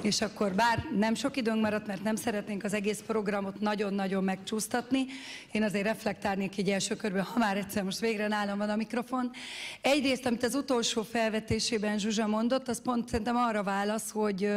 és akkor bár nem sok időnk maradt, mert nem szeretnénk az egész programot nagyon-nagyon megcsúsztatni, én azért reflektálnék így első körben, ha már egyszer most végre nálam van a mikrofon. Egyrészt, amit az utolsó felvetésében Zsuzsa mondott, az pont szerintem arra válasz,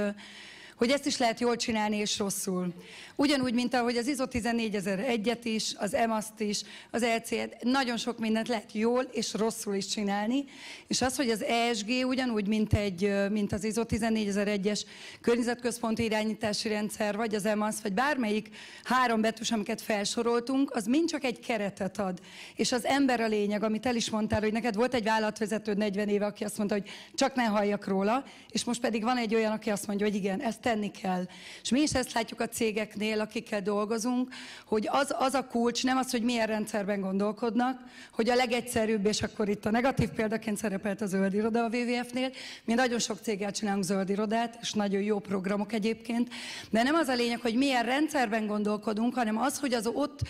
hogy ezt is lehet jól csinálni és rosszul. Ugyanúgy, mint ahogy az ISO 14001-et is, az EMAS-t is, az EC-et, nagyon sok mindent lehet jól és rosszul is csinálni, és az, hogy az ESG ugyanúgy, mint az ISO 14001-es környezetközponti irányítási rendszer, vagy az EMAS, vagy bármelyik három betűs, amiket felsoroltunk, az mind csak egy keretet ad. És az ember a lényeg, amit el is mondtál, hogy neked volt egy vállalatvezetőd 40 éve, aki azt mondta, hogy csak ne halljak róla, és most pedig van egy olyan, aki azt mondja, hogy igen, ezt tenni kell. És mi is ezt látjuk a cégeknél, akikkel dolgozunk, hogy az a kulcs, nem az, hogy milyen rendszerben gondolkodnak, hogy a legegyszerűbb, és akkor itt a negatív példaként szerepelt a zöld iroda a WWF-nél, mi nagyon sok céggel csinálunk zöld irodát, és nagyon jó programok egyébként, de nem az a lényeg, hogy milyen rendszerben gondolkodunk, hanem az, hogy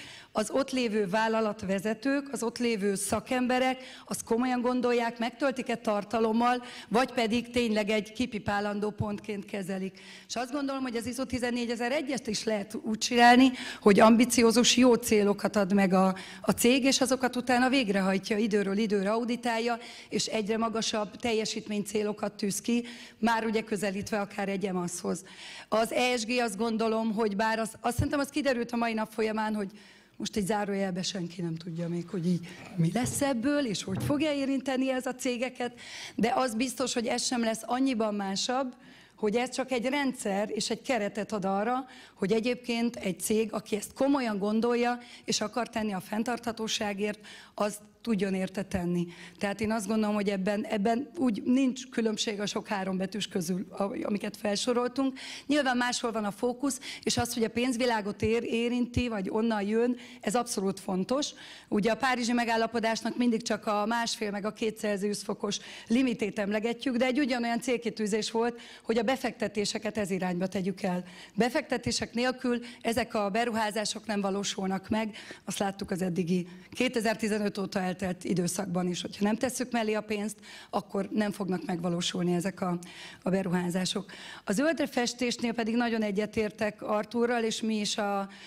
az ott lévő vállalatvezetők, az ott lévő szakemberek, azt komolyan gondolják, megtöltik-e tartalommal, vagy pedig tényleg egy kipipálandó pontként kezelik. És azt gondolom, hogy az ISO 14001-est is lehet úgy csinálni, hogy ambiciózus, jó célokat ad meg a cég, és azokat utána végrehajtja, időről időre auditálja, és egyre magasabb teljesítménycélokat tűz ki, már ugye közelítve akár egy EMAS-hoz. Az ESG azt gondolom, hogy bár azt szerintem az kiderült a mai nap folyamán, hogy most egy zárójelben senki nem tudja még, hogy így mi lesz ebből, és hogy fogja érinteni ez a cégeket, de az biztos, hogy ez sem lesz annyiban másabb, hogy ez csak egy rendszer és egy keretet ad arra, hogy egyébként egy cég, aki ezt komolyan gondolja, és akar tenni a fenntarthatóságért, az tudjon érte tenni. Tehát én azt gondolom, hogy ebben úgy nincs különbség a sok hárombetűs közül, amiket felsoroltunk. Nyilván máshol van a fókusz, és az, hogy a pénzvilágot érinti, vagy onnan jön, ez abszolút fontos. Ugye a párizsi megállapodásnak mindig csak a 1,5 meg a 2 Celsius fokos limitét emlegetjük, de egy ugyanolyan célkitűzés volt, hogy a befektetéseket ez irányba tegyük el. Befektetések nélkül ezek a beruházások nem valósulnak meg, azt láttuk az eddigi 2015 óta eltelt időszakban is, hogyha nem tesszük mellé a pénzt, akkor nem fognak megvalósulni ezek a beruházások. A zöldre festésnél pedig nagyon egyetértek Artúrral, és mi is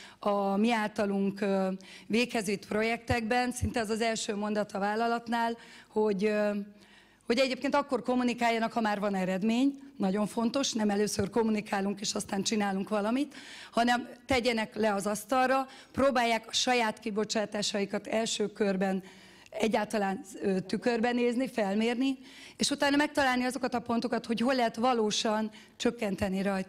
a mi általunk véghez vitt projektekben, szinte az első mondat a vállalatnál, hogy egyébként akkor kommunikáljanak, ha már van eredmény, nagyon fontos, nem először kommunikálunk és aztán csinálunk valamit, hanem tegyenek le az asztalra, próbálják a saját kibocsátásaikat első körben egyáltalán tükörben nézni, felmérni, és utána megtalálni azokat a pontokat, hogy hol lehet valósan csökkenteni rajta.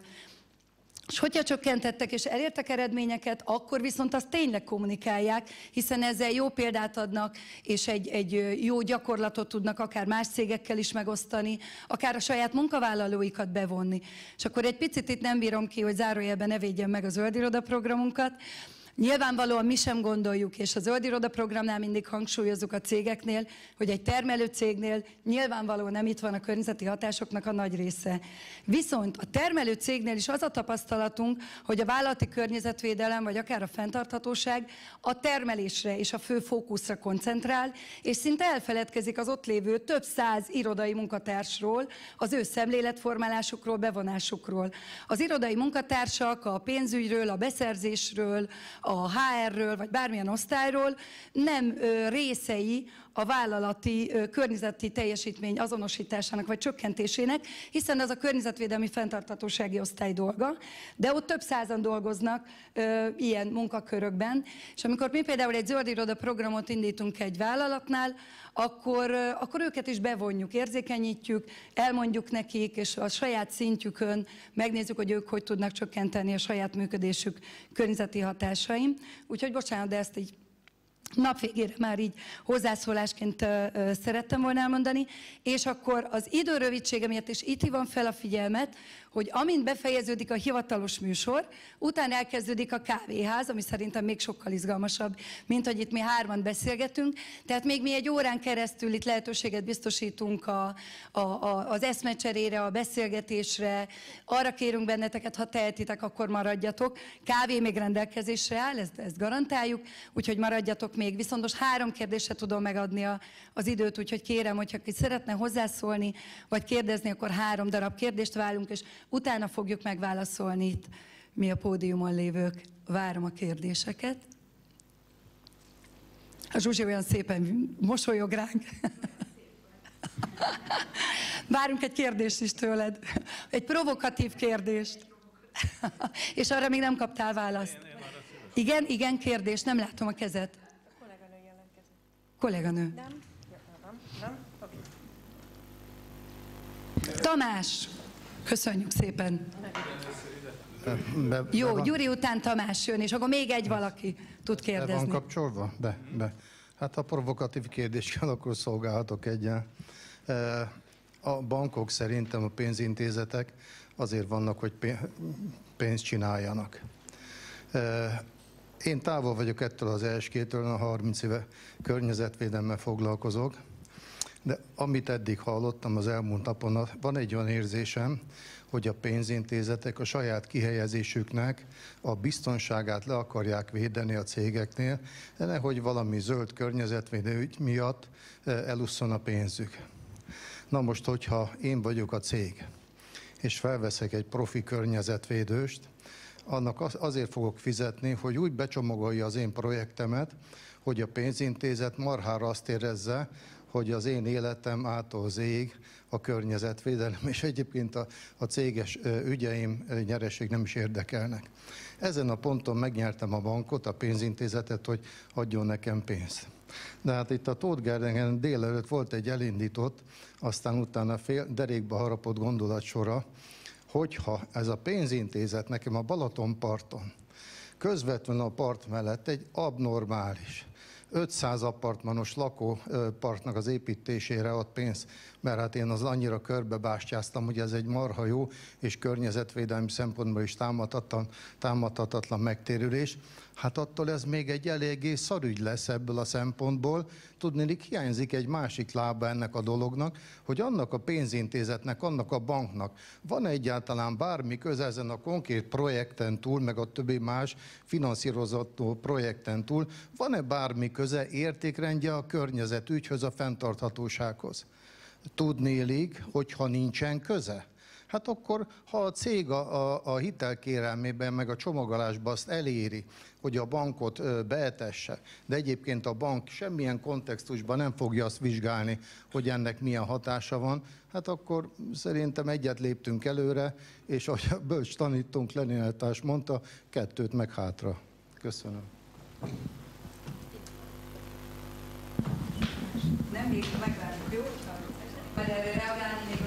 És hogyha csökkentettek és elértek eredményeket, akkor viszont azt tényleg kommunikálják, hiszen ezzel jó példát adnak, és egy jó gyakorlatot tudnak akár más cégekkel is megosztani, akár a saját munkavállalóikat bevonni. És akkor egy picit itt nem bírom ki, hogy zárójelben ne védjem meg a zöld iroda programunkat. Nyilvánvalóan mi sem gondoljuk, és a zöld iroda programnál mindig hangsúlyozzuk a cégeknél, hogy egy termelő cégnél nyilvánvalóan nem itt van a környezeti hatásoknak a nagy része. Viszont a termelő cégnél is az a tapasztalatunk, hogy a vállalati környezetvédelem, vagy akár a fenntarthatóság a termelésre és a fő fókuszra koncentrál, és szinte elfeledkezik az ott lévő több száz irodai munkatársról, az ő szemléletformálásukról, bevonásukról. Az irodai munkatársak a pénzügyről, a beszerzésről, a HR-ről, vagy bármilyen osztályról nem részei a vállalati környezeti teljesítmény azonosításának vagy csökkentésének, hiszen az a környezetvédelmi fenntarthatósági osztály dolga, de ott több százan dolgoznak ilyen munkakörökben, és amikor mi például egy zöld iroda programot indítunk egy vállalatnál, akkor őket is bevonjuk, érzékenyítjük, elmondjuk nekik, és a saját szintjükön megnézzük, hogy ők hogy tudnak csökkenteni a saját működésük környezeti hatásain. Úgyhogy bocsánat, de ezt így nap végére már így hozzászólásként szerettem volna elmondani, és akkor az idő rövidsége miatt is itt hívom fel a figyelmet, hogy amint befejeződik a hivatalos műsor, utána elkezdődik a kávéház, ami szerintem még sokkal izgalmasabb, mint hogy itt mi hárman beszélgetünk. Tehát még mi egy órán keresztül itt lehetőséget biztosítunk az eszmecserére, a beszélgetésre. Arra kérünk benneteket, ha tehetitek, akkor maradjatok. Kávé még rendelkezésre áll, ezt garantáljuk, úgyhogy maradjatok még. Viszont most 3 kérdésre tudom megadni az időt, úgyhogy kérem, hogyha ki szeretne hozzászólni, vagy kérdezni, akkor 3 darab kérdést válunk, és Utána fogjuk megválaszolni itt mi a pódiumon lévők. Várom a kérdéseket. A Zsuzsi olyan szépen mosolyog ránk. Várunk egy kérdést is tőled. Egy provokatív kérdést. És arra még nem kaptál választ. Igen, kérdés. Nem látom a kezet. A kolléganő jelentkezik. Kolléganő. Nem? Okay. Tamás. Köszönjük szépen. Jó, Gyuri után Tamás jön, és akkor még egy valaki tud kérdezni. Be van kapcsolva? Be. Hát ha provokatív kérdés kell, akkor szolgálhatok egyen. A bankok szerintem, a pénzintézetek azért vannak, hogy pénzt csináljanak. Én távol vagyok ettől az ESG-től, a 30 éve környezetvédelemmel foglalkozok, de amit eddig hallottam az elmúlt napon, van egy olyan érzésem, hogy a pénzintézetek a saját kihelyezésüknek a biztonságát le akarják védeni a cégeknél, de nehogy valami zöld környezetvédő ügy miatt elusszon a pénzük. Na most, hogyha én vagyok a cég, és felveszek egy profi környezetvédőst, annak azért fogok fizetni, hogy úgy becsomagolja az én projektemet, hogy a pénzintézet marhára azt érezze, hogy az én életem ától Z-ig a környezetvédelem, és egyébként a céges ügyeim, nyereség nem is érdekelnek. Ezen a ponton megnyertem a bankot, a pénzintézetet, hogy adjon nekem pénzt. De hát itt a Tóth Gerdingen délelőtt volt egy elindított, aztán utána derékba harapott gondolatsora, hogyha ez a pénzintézet nekem a Balatonparton, közvetlenül a part mellett egy abnormális, 500 apartmanos lakóparknak az építésére ad pénzt, mert hát én az annyira körbebástyáztam, hogy ez egy marha jó és környezetvédelmi szempontból is támadhatatlan megtérülés. Hát attól ez még egy eléggé szarügy lesz ebből a szempontból. Tudniillik, hiányzik egy másik lába ennek a dolognak, hogy annak a pénzintézetnek, annak a banknak van egyáltalán bármi köze ezen a konkrét projekten túl, meg a többi más finanszírozott projekten túl, van-e bármi köze, értékrendje a környezetügyhöz, a fenntarthatósághoz? Tudniillik, hogyha nincsen köze, hát akkor, ha a cég a hitelkérelmében, meg a csomagolásban azt eléri, hogy a bankot beetesse, de egyébként a bank semmilyen kontextusban nem fogja azt vizsgálni, hogy ennek milyen hatása van, hát akkor szerintem egyet léptünk előre, és ahogy a bölcs tanítónk Lenin elvtárs mondta, 2 meg hátra. Köszönöm. Nem, még megvárjuk, jó? Mert erre reagálni még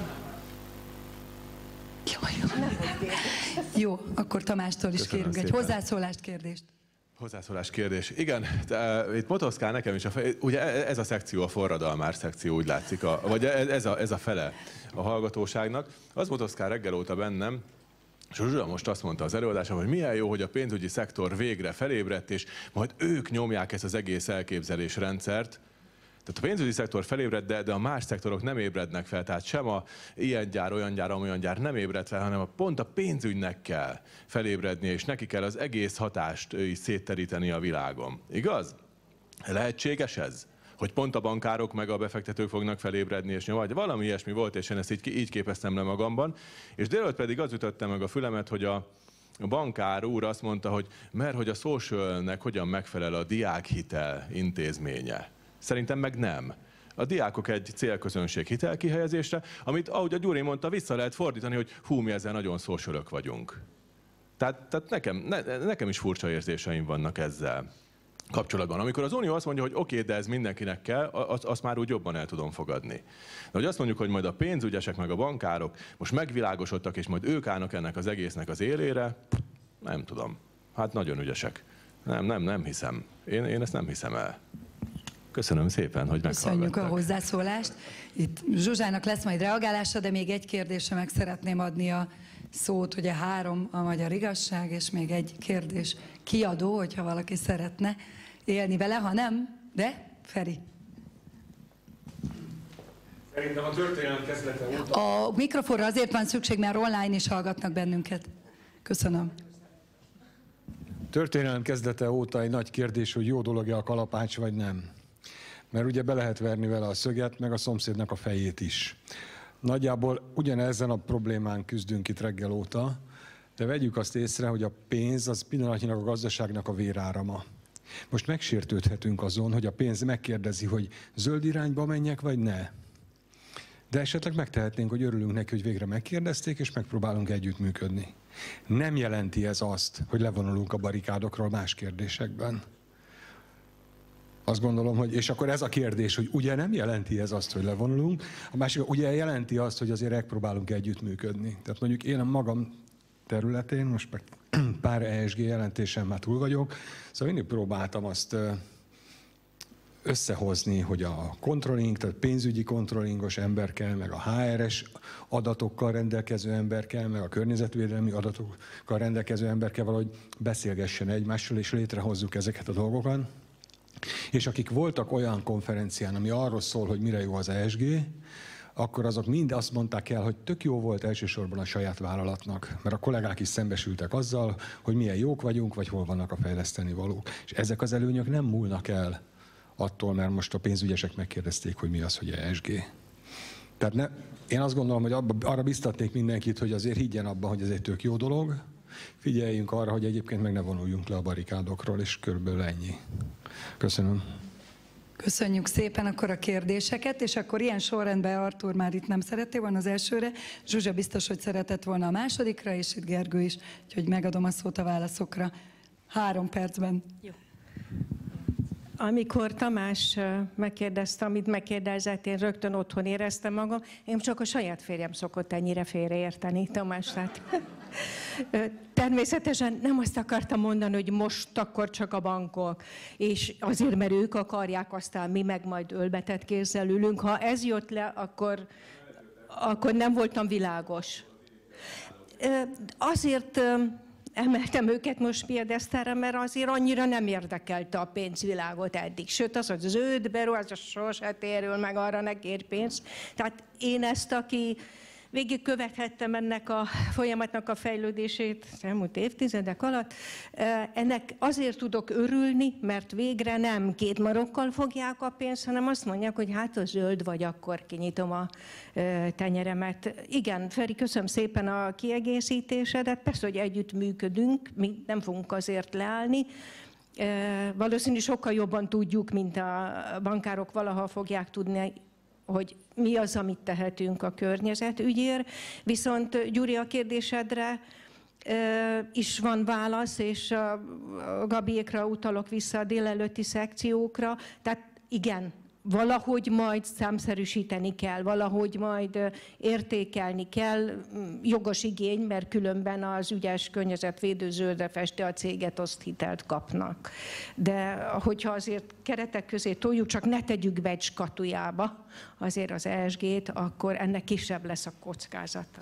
Jó, akkor Tamástól is Köszönöm kérünk szépen. egy hozzászólást, kérdést. Hozzászólás kérdés. Igen, itt motoszkál nekem is, ugye ez a szekció, a forradalmár szekció, úgy látszik, vagy ez a fele a hallgatóságnak. Az motoszkál reggel óta bennem, és Zsuzsa most azt mondta az előadásában, hogy milyen jó, hogy a pénzügyi szektor végre felébredt, és majd ők nyomják ezt az egész elképzelésrendszert. Tehát a pénzügyi szektor felébred, de a más szektorok nem ébrednek fel, tehát sem a ilyen gyár, olyan gyár nem ébred fel, hanem pont a pénzügynek kell felébredni, és neki kell az egész hatást is szétteríteni a világon. Igaz? Lehetséges ez? Hogy pont a bankárok meg a befektetők fognak felébredni, és vagy valami ilyesmi volt, és én ezt így képeztem le magamban. És délelőtt pedig az ütötte meg a fülemet, hogy a bankár úr azt mondta, hogy mert hogy a socialnek hogyan megfelel a diákhitel intézménye. Szerintem meg nem. A diákok egy célközönség hitelkihelyezésre, amit, ahogy a Gyuri mondta, vissza lehet fordítani, hogy hú, mi ezzel nagyon socialok vagyunk. Tehát nekem is furcsa érzéseim vannak ezzel kapcsolatban. Amikor az Unió azt mondja, hogy oké, de ez mindenkinek kell, azt már úgy jobban el tudom fogadni. De hogy azt mondjuk, hogy majd a pénzügyesek meg a bankárok most megvilágosodtak, és majd ők állnak ennek az egésznek az élére, nem tudom. Hát nagyon ügyesek. Nem hiszem. Én ezt nem hiszem el. Köszönöm szépen, hogy meghallgattak. Köszönjük a hozzászólást. Itt Zsuzsának lesz majd reagálása, de még egy kérdésre meg szeretném adni a szót, ugye 3 a magyar igazság, és még egy kérdés kiadó, hogyha valaki szeretne élni vele, ha nem, de Feri. Szerintem a történelem kezdete óta... A mikrofonra azért van szükség, mert online is hallgatnak bennünket. Köszönöm. Történelem kezdete óta egy nagy kérdés, hogy jó dolog-e a kalapács, vagy nem. Mert ugye be lehet verni vele a szöget, meg a szomszédnak a fejét is. Nagyjából ugyanezzen a problémán küzdünk itt reggel óta, de vegyük azt észre, hogy a pénz az pillanatnyilag a gazdaságnak a vérárama. Most megsértődhetünk azon, hogy a pénz megkérdezi, hogy zöld irányba menjek, vagy ne. De esetleg megtehetnénk, hogy örülünk neki, hogy végre megkérdezték, és megpróbálunk együttműködni. Nem jelenti ez azt, hogy levonulunk a barikádokról más kérdésekben. Azt gondolom, hogy, és akkor ez a kérdés, hogy ugye nem jelenti ez azt, hogy levonulunk, a másik ugye jelenti azt, hogy azért megpróbálunk együttműködni. Tehát mondjuk én a magam területén, most meg pár ESG jelentésen már túl vagyok, szóval mindig próbáltam azt összehozni, hogy a controlling, tehát pénzügyi controllingos ember kell, meg a HRS adatokkal rendelkező ember kell, meg a környezetvédelmi adatokkal rendelkező ember kell valahogy beszélgessen egymással, és létrehozzuk ezeket a dolgokat. És akik voltak olyan konferencián, ami arról szól, hogy mire jó az ESG, akkor azok mind azt mondták el, hogy tök jó volt elsősorban a saját vállalatnak, mert a kollégák is szembesültek azzal, hogy milyen jók vagyunk, vagy hol vannak a fejleszteni valók. És ezek az előnyök nem múlnak el attól, mert most a pénzügyesek megkérdezték, hogy mi az, hogy ESG. Tehát én azt gondolom, hogy arra biztatnék mindenkit, hogy azért higgyen abban, hogy ez egy tök jó dolog, figyeljünk arra, hogy egyébként meg ne vonuljunk le a barikádokról, és körülbelül ennyi. Köszönöm. Köszönjük szépen akkor a kérdéseket, és akkor ilyen sorrendben Artúr már itt nem szeretné volna az elsőre, Zsuzsa biztos, hogy szeretett volna a másodikra, és itt Gergő is, úgyhogy megadom a szót a válaszokra. 3 percben. Jó. Amikor Tamás megkérdezte, amit megkérdezett, én rögtön otthon éreztem magam. Én csak a saját férjem szokott ennyire félreérteni, Tamás. Tehát természetesen nem azt akartam mondani, hogy most akkor csak a bankok, és azért, mert ők akarják, aztán mi meg majd ölbetett kézzel ülünk. Ha ez jött le, akkor nem voltam világos. Azért emeltem őket most piedesztára, mert azért annyira nem érdekelte a pénzvilágot eddig. Sőt, az zöld beruházás sose térül meg, arra ne kér pénzt. Tehát én ezt, aki végigkövethettem ennek a folyamatnak a fejlődését az elmúlt évtizedek alatt, ennek azért tudok örülni, mert végre nem 2 marokkal fogják a pénzt, hanem azt mondják, hogy hát a zöld vagy, akkor kinyitom a tenyeremet. Igen, Feri, köszönöm szépen a kiegészítésedet. Persze, hogy együtt működünk, mi nem fogunk azért leállni. Valószínűleg sokkal jobban tudjuk, mint a bankárok valaha fogják tudni, hogy mi az, amit tehetünk a környezetügyért. Viszont Gyuri, a kérdésedre is van válasz, és a Gabiékra utalok vissza a délelőtti szekciókra. Tehát igen, valahogy majd számszerűsíteni kell, valahogy majd értékelni kell, jogos igény, mert különben az ügyes környezetvédő zöldre festő a céget, azt hitelt kapnak. De hogyha azért keretek közé toljuk, csak ne tegyük be egy skatujába azért az ESG-t, akkor ennek kisebb lesz a kockázata.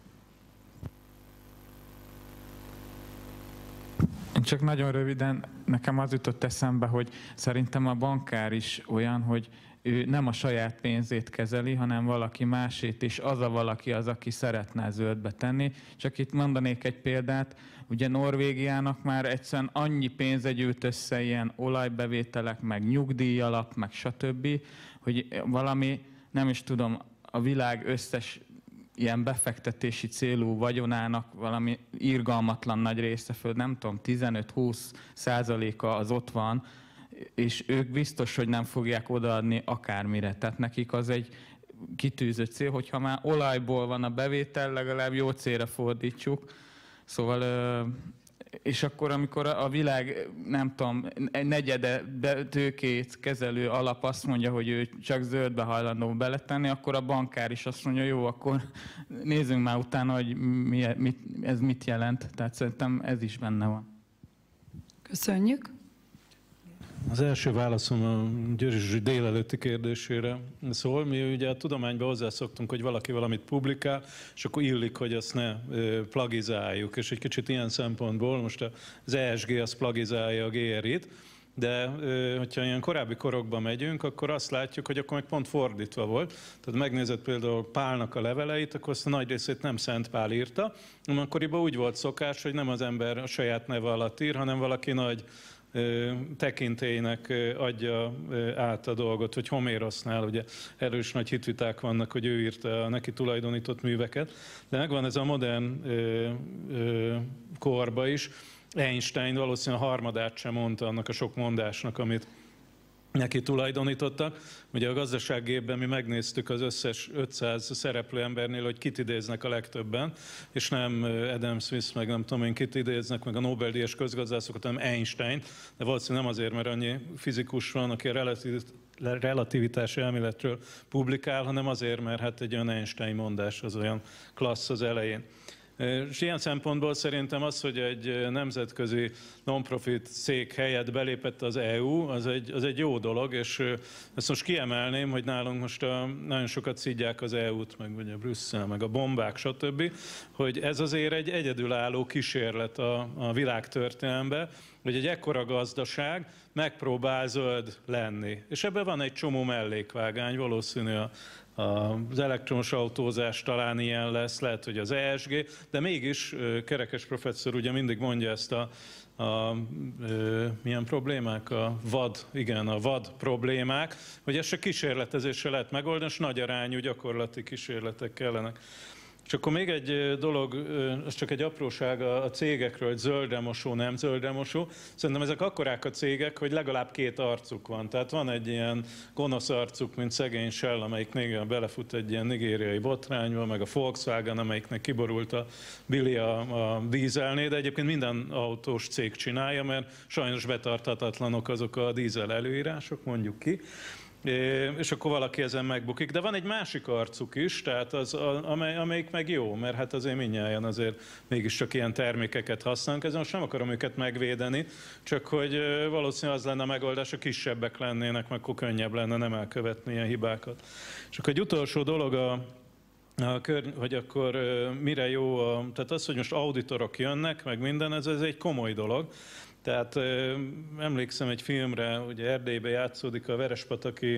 Csak nagyon röviden, nekem az jutott eszembe, hogy szerintem a bankár is olyan, hogy ő nem a saját pénzét kezeli, hanem valaki másét, és az a valaki az, aki szeretne zöldbe tenni. Csak itt mondanék egy példát, ugye Norvégiának már egyszerűen annyi pénze gyűlt össze, ilyen olajbevételek, meg nyugdíjalap, meg stb., hogy valami, nem is tudom, a világ összes ilyen befektetési célú vagyonának valami irgalmatlan nagy része, föl nem tudom, 15-20% az ott van, és ők biztos, hogy nem fogják odaadni akármire. Tehát nekik az egy kitűzött cél, hogyha már olajból van a bevétel, legalább jó célra fordítsuk. Szóval, és akkor, amikor a világ, nem tudom, egy negyede tőkét kezelő alap azt mondja, hogy ő csak zöldbe hajlandó beletenni, akkor a bankár is azt mondja, jó, akkor nézzünk már utána, hogy ez mit jelent. Tehát szerintem ez is benne van. Köszönjük. Az első válaszom a Győri délelőtti kérdésére szól. Mi ugye a tudományban hozzászoktunk, hogy valaki valamit publikál, és akkor illik, hogy azt ne plagizáljuk. És egy kicsit ilyen szempontból most az ESG az plagizálja a GRI-t, de hogyha ilyen korábbi korokban megyünk, akkor azt látjuk, hogy akkor meg pont fordítva volt. Tehát megnézed például Pálnak a leveleit, akkor azt a nagy részét nem Szent Pál írta. Akkoriban úgy volt szokás, hogy nem az ember a saját neve alatt ír, hanem valaki nagy tekintélynek adja át a dolgot, hogy Homérosznál ugye erős nagy hitviták vannak, hogy ő írta a neki tulajdonított műveket, de megvan ez a modern korba is. Einstein valószínűleg a harmadát sem mondta annak a sok mondásnak, amit neki tulajdonítottak. Ugye a gazdasággépben mi megnéztük az összes 500 szereplő embernél, hogy kit idéznek a legtöbben, és nem Adam Smith, meg nem tudom én kit idéznek, meg a Nobel-díjas közgazdászokat, hanem Einstein, de valószínűleg nem azért, mert annyi fizikus van, aki a relativitási elméletről publikál, hanem azért, mert hát egy olyan Einstein mondás az olyan klassz az elején. És ilyen szempontból szerintem az, hogy egy nemzetközi non-profit cég helyett belépett az EU, az egy jó dolog, és ezt most kiemelném, hogy nálunk most nagyon sokat szidják az EU-t, meg ugye Brüsszel, meg a bombák, stb., hogy ez azért egy egyedülálló kísérlet a világtörténelemben, hogy egy ekkora gazdaság megpróbál zöld lenni. És ebben van egy csomó mellékvágány, valószínű az elektromos autózás talán ilyen lesz, lehet, hogy az ESG, de mégis Kerekes professzor ugye mindig mondja ezt milyen problémák? A vad problémák, hogy ezt se kísérletezésre lehet megoldani, és nagy arányú gyakorlati kísérletek kellenek. És akkor még egy dolog, ez csak egy apróság a cégekről, hogy zöldremosó, nem zöldremosó. Szerintem ezek akkorák a cégek, hogy legalább két arcuk van. Tehát van egy ilyen gonosz arcuk, mint szegény Shell, amelyik néha belefut egy ilyen nigériai botrányba, meg a Volkswagen, amelyiknek kiborult a Billy a dízelnél, de egyébként minden autós cég csinálja, mert sajnos betartatatlanok azok a dízel előírások, mondjuk ki. És akkor valaki ezen megbukik. De van egy másik arcuk is, tehát amelyik meg jó, mert hát azért mindnyájan azért mégiscsak ilyen termékeket használunk. Ezen most nem akarom őket megvédeni, csak hogy valószínűleg az lenne a megoldás, hogy kisebbek lennének, meg akkor könnyebb lenne nem elkövetni ilyen hibákat. És akkor egy utolsó dolog hogy akkor mire jó, tehát az, hogy most auditorok jönnek, meg minden, ez egy komoly dolog. Tehát emlékszem egy filmre, ugye Erdélyben játszódik a Verespataki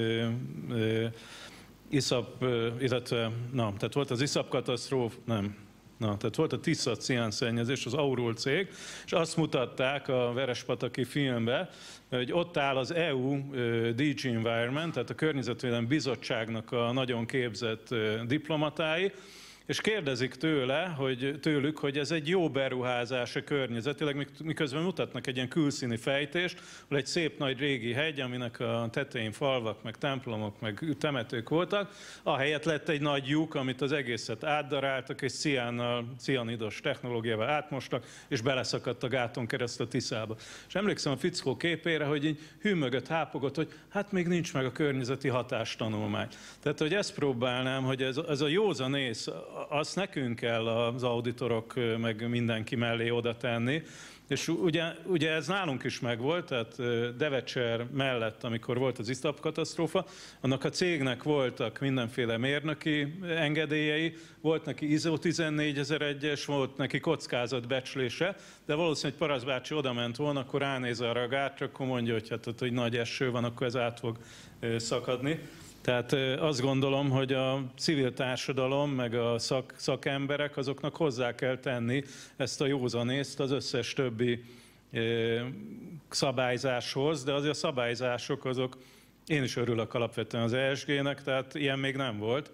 iszap, illetve, tehát volt az iszap katasztrófa, tehát volt a Tisza ciánszennyezés, az Aurul cég, és azt mutatták a Verespataki filmbe, hogy ott áll az EU DG Environment, tehát a Környezetvédelmi Bizottságnak a nagyon képzett diplomatái, és kérdezik tőlük, hogy ez egy jó beruházás a környezetileg, miközben mutatnak egy ilyen külszíni fejtést, ahol egy szép nagy régi hegy, aminek a tetején falvak, meg templomok, meg temetők voltak, ahelyett lett egy nagy lyuk, amit az egészet átdaráltak, és cianidos technológiával átmostak, és beleszakadt a gáton keresztül a Tiszába. És emlékszem a fickó képére, hogy így hűmögött, hápogott, hogy hát még nincs meg a környezeti hatástanulmány. Tehát, hogy ezt próbálnám, hogy ez a józanész, azt nekünk kell az auditorok meg mindenki mellé oda tenni. És ugye ez nálunk is megvolt, tehát Devecser mellett, amikor volt az iszap katasztrófa, annak a cégnek voltak mindenféle mérnöki engedélyei, volt neki ISO 14001-es, volt neki kockázatbecslése, de valószínűleg Parasz bácsi oda ment volna, akkor ránéz arra a gátra, akkor mondja, hogy hát hogy nagy eső van, akkor ez át fog szakadni. Tehát azt gondolom, hogy a civil társadalom, meg a szakemberek, azoknak hozzá kell tenni ezt a józanészt az összes többi szabályzáshoz, de azért a szabályzások azok, én is örülök alapvetően az ESG-nek, tehát ilyen még nem volt.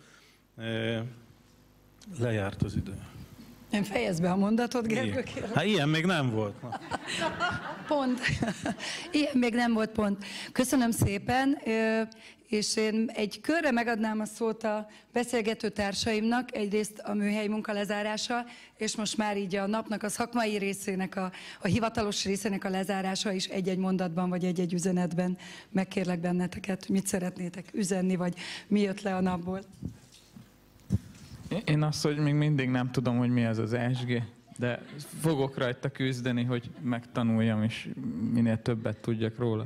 Lejárt az idő. Nem fejezd be a mondatot, Gergő. Hát ilyen még nem volt. Pont. Ilyen még nem volt, pont. Köszönöm szépen, és én egy körre megadnám a szót a beszélgető társaimnak, egyrészt a műhely munka lezárása, és most már így a napnak a szakmai részének, a hivatalos részének a lezárása is egy-egy mondatban, vagy egy-egy üzenetben. Megkérlek benneteket, mit szeretnétek üzenni, vagy mi jött le a napból. Én azt, hogy még mindig nem tudom, hogy mi ez az ESG, de fogok rajta küzdeni, hogy megtanuljam, és minél többet tudjak róla.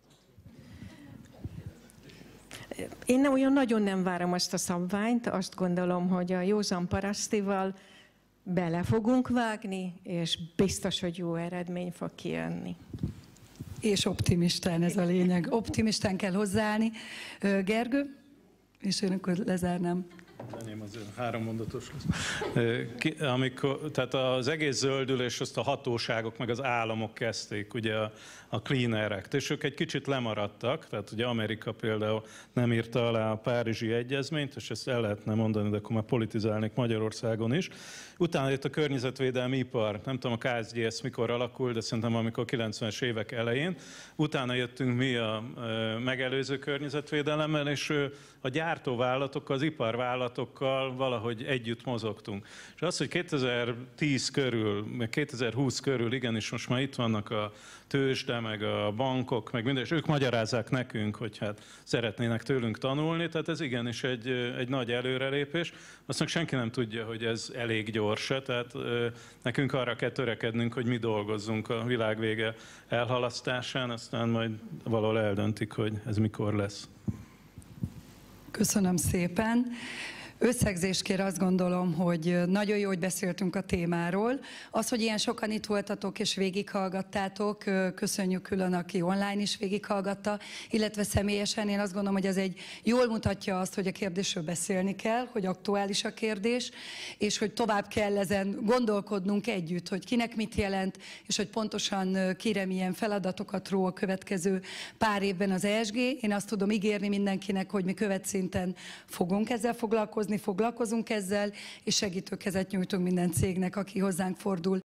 Én olyan nagyon nem várom azt a szabványt, azt gondolom, hogy a józan parasztival bele fogunk vágni, és biztos, hogy jó eredmény fog kijönni. És optimistán, ez a lényeg. Optimistán kell hozzáállni. Gergő, és én akkor lezárnám. Enyém azért 3 mondatos lesz. Tehát az egész zöldülés azt a hatóságok meg az államok kezdték, ugye a Clean Air-eket, és ők egy kicsit lemaradtak, tehát ugye Amerika például nem írta alá a Párizsi Egyezményt, és ezt el lehetne mondani, de akkor már politizálnék Magyarországon is. Utána jött a környezetvédelmi ipar, nem tudom a KSDS mikor alakult, de szerintem amikor 90-es évek elején. Utána jöttünk mi a megelőző környezetvédelemmel, és a gyártóvállalatokkal, az iparvállalatokkal valahogy együtt mozogtunk. És az, hogy 2010 körül, meg 2020 körül, igenis most már itt vannak a tőzsde, meg a bankok, meg minden, és ők magyarázzák nekünk, hogy hát szeretnének tőlünk tanulni, tehát ez igenis egy nagy előrelépés. Azt meg senki nem tudja, hogy ez elég gyors, tehát nekünk arra kell törekednünk, hogy mi dolgozzunk a világ vége elhalasztásán, aztán majd valahol eldöntik, hogy ez mikor lesz. Köszönöm szépen. Összegzésként azt gondolom, hogy nagyon jó, hogy beszéltünk a témáról. Az, hogy ilyen sokan itt voltatok és végighallgattátok, köszönjük külön, aki online is végighallgatta, illetve személyesen. Én azt gondolom, hogy ez jól mutatja azt, hogy a kérdésről beszélni kell, hogy aktuális a kérdés, és hogy tovább kell ezen gondolkodnunk együtt, hogy kinek mit jelent, és hogy pontosan kire milyen feladatokat ró a következő pár évben az ESG. Én azt tudom ígérni mindenkinek, hogy mi követszinten fogunk ezzel foglalkozunk ezzel, és segítőkezet nyújtunk minden cégnek, aki hozzánk fordul.